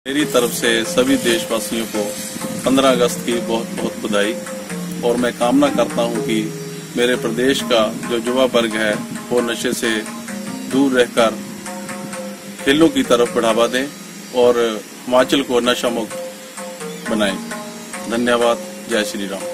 मेरी तरफ से सभी देशवासियों को 15 अगस्त की बहुत बहुत बधाई। और मैं कामना करता हूं कि मेरे प्रदेश का जो युवा वर्ग है वो नशे से दूर रहकर खेलों की तरफ बढ़ावा दें और हिमाचल को नशा मुक्त बनाएं। धन्यवाद। जय श्री राम।